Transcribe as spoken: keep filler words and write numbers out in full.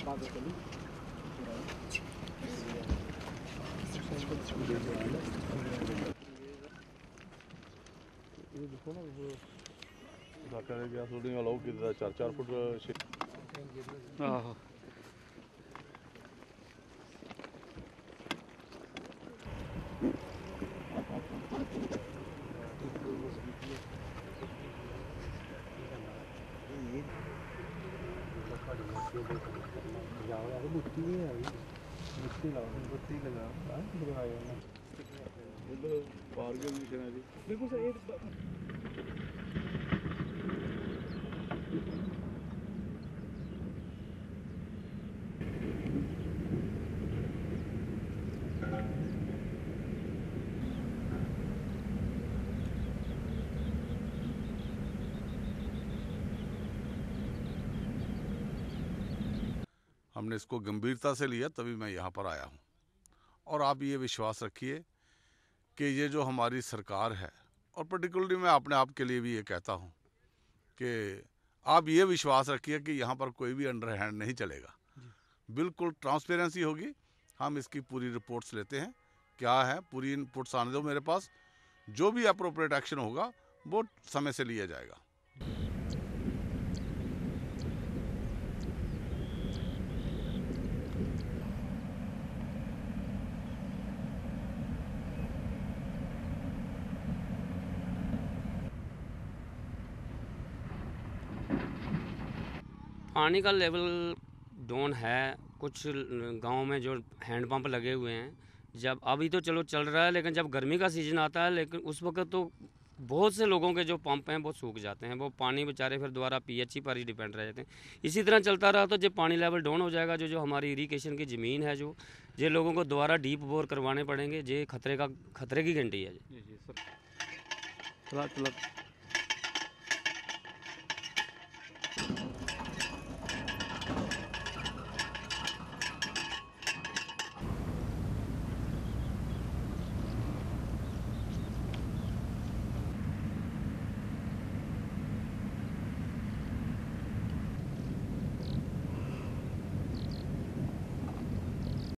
ये देखो ना वो ढाका गया शूटिंग अलाउ किया चार चार फुट आहो बुत्ती नहीं आई बुत्ती लगा बुत्ती लगा लगाया ना पार के मिशन है जी बिल्कुल सर एक हमने इसको गंभीरता से लिया तभी मैं यहाँ पर आया हूँ। और आप ये विश्वास रखिए कि ये जो हमारी सरकार है, और पर्टिकुलरली मैं अपने आप के लिए भी ये कहता हूँ कि आप ये विश्वास रखिए कि यहाँ पर कोई भी अंडर हैंड नहीं चलेगा। बिल्कुल ट्रांसपेरेंसी होगी। हम इसकी पूरी रिपोर्ट्स लेते हैं, क्या है पूरी इनपुट्स आने दो मेरे पास, जो भी अप्रोप्रिएट एक्शन होगा वो समय से लिया जाएगा। पानी का लेवल डाउन है। कुछ गांव में जो हैंडपंप लगे हुए हैं, जब अभी तो चलो चल रहा है, लेकिन जब गर्मी का सीज़न आता है, लेकिन उस वक्त तो बहुत से लोगों के जो पंप हैं वो सूख जाते हैं। वो पानी बेचारे फिर दोबारा पीएचई पर ही डिपेंड रह जाते हैं। इसी तरह चलता रहा तो जब पानी लेवल डाउन हो जाएगा, जो जो हमारी इरिगेशन की ज़मीन है, जो ये लोगों को दोबारा डीप बोर करवाने पड़ेंगे। ये खतरे का खतरे की घंटी है जी। जी जी सर। चला चला